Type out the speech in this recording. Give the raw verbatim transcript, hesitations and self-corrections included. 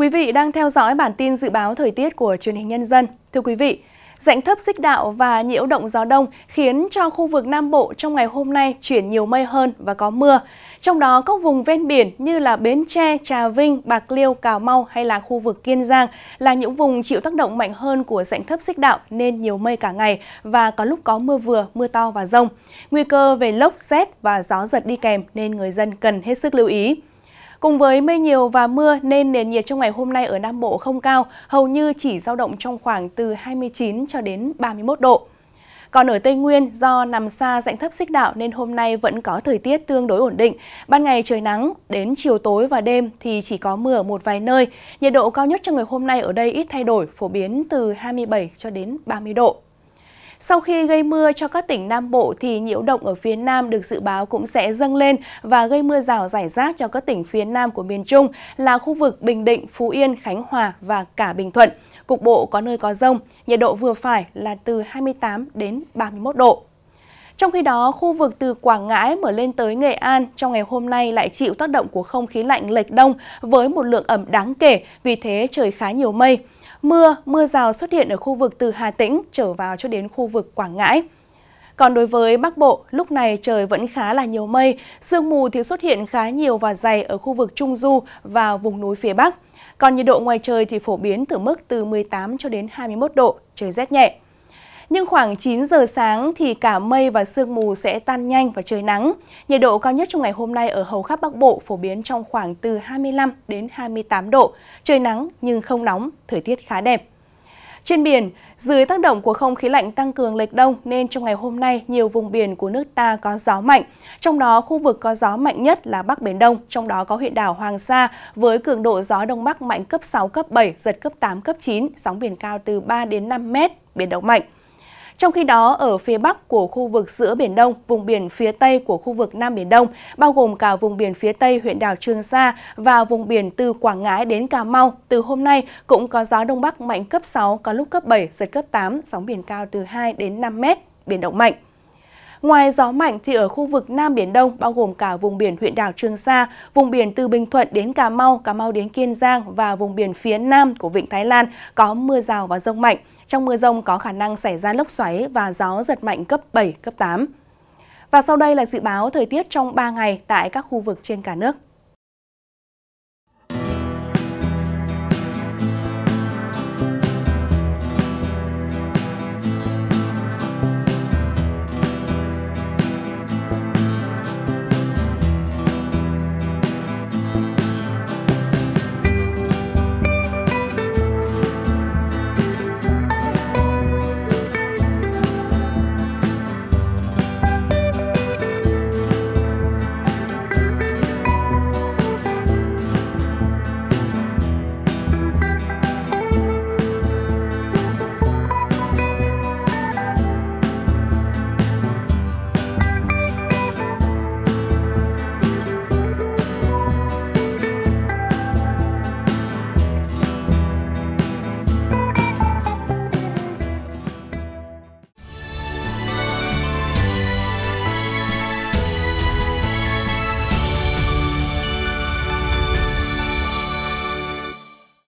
Quý vị đang theo dõi bản tin dự báo thời tiết của Truyền hình Nhân dân. Thưa quý vị, rãnh thấp xích đạo và nhiễu động gió đông khiến cho khu vực Nam Bộ trong ngày hôm nay chuyển nhiều mây hơn và có mưa. Trong đó các vùng ven biển như là Bến Tre, Trà Vinh, Bạc Liêu, Cà Mau hay là khu vực Kiên Giang là những vùng chịu tác động mạnh hơn của rãnh thấp xích đạo nên nhiều mây cả ngày và có lúc có mưa vừa, mưa to và dông. Nguy cơ về lốc, sét và gió giật đi kèm nên người dân cần hết sức lưu ý. Cùng với mây nhiều và mưa nên nền nhiệt trong ngày hôm nay ở Nam Bộ không cao, hầu như chỉ dao động trong khoảng từ hai mươi chín cho đến ba mươi mốt độ. Còn ở Tây Nguyên, do nằm xa rãnh thấp xích đạo nên hôm nay vẫn có thời tiết tương đối ổn định. Ban ngày trời nắng, đến chiều tối và đêm thì chỉ có mưa ở một vài nơi. Nhiệt độ cao nhất trong ngày hôm nay ở đây ít thay đổi, phổ biến từ hai mươi bảy cho đến ba mươi độ. Sau khi gây mưa cho các tỉnh Nam Bộ thì nhiễu động ở phía Nam được dự báo cũng sẽ dâng lên và gây mưa rào rải rác cho các tỉnh phía Nam của miền Trung là khu vực Bình Định, Phú Yên, Khánh Hòa và cả Bình Thuận. Cục bộ có nơi có dông, nhiệt độ vừa phải là từ hai mươi tám đến ba mươi mốt độ. Trong khi đó, khu vực từ Quảng Ngãi mở lên tới Nghệ An trong ngày hôm nay lại chịu tác động của không khí lạnh lệch đông với một lượng ẩm đáng kể, vì thế trời khá nhiều mây. Mưa, mưa rào xuất hiện ở khu vực từ Hà Tĩnh trở vào cho đến khu vực Quảng Ngãi. Còn đối với Bắc Bộ, lúc này trời vẫn khá là nhiều mây, sương mù thì xuất hiện khá nhiều và dày ở khu vực Trung Du và vùng núi phía Bắc. Còn nhiệt độ ngoài trời thì phổ biến từ mức từ mười tám cho đến hai mươi mốt độ, trời rét nhẹ. Nhưng khoảng chín giờ sáng thì cả mây và sương mù sẽ tan nhanh và trời nắng. Nhiệt độ cao nhất trong ngày hôm nay ở hầu khắp Bắc Bộ phổ biến trong khoảng từ hai mươi lăm đến hai mươi tám độ. Trời nắng nhưng không nóng, thời tiết khá đẹp. Trên biển, dưới tác động của không khí lạnh tăng cường lệch đông nên trong ngày hôm nay nhiều vùng biển của nước ta có gió mạnh. Trong đó khu vực có gió mạnh nhất là Bắc Biển Đông, trong đó có huyện đảo Hoàng Sa với cường độ gió Đông Bắc mạnh cấp sáu, cấp bảy, giật cấp tám, cấp chín, sóng biển cao từ ba đến năm mét, biển động mạnh. Trong khi đó, ở phía Bắc của khu vực giữa Biển Đông, vùng biển phía Tây của khu vực Nam Biển Đông, bao gồm cả vùng biển phía Tây huyện đảo Trường Sa và vùng biển từ Quảng Ngãi đến Cà Mau, từ hôm nay cũng có gió Đông Bắc mạnh cấp sáu, có lúc cấp bảy, giật cấp tám, sóng biển cao từ hai đến năm mét, biển động mạnh. Ngoài gió mạnh thì ở khu vực Nam Biển Đông, bao gồm cả vùng biển huyện đảo Trường Sa, vùng biển từ Bình Thuận đến Cà Mau, Cà Mau đến Kiên Giang và vùng biển phía Nam của Vịnh Thái Lan có mưa rào và dông mạnh. Trong mưa dông có khả năng xảy ra lốc xoáy và gió giật mạnh cấp bảy, cấp tám. Và sau đây là dự báo thời tiết trong ba ngày tại các khu vực trên cả nước.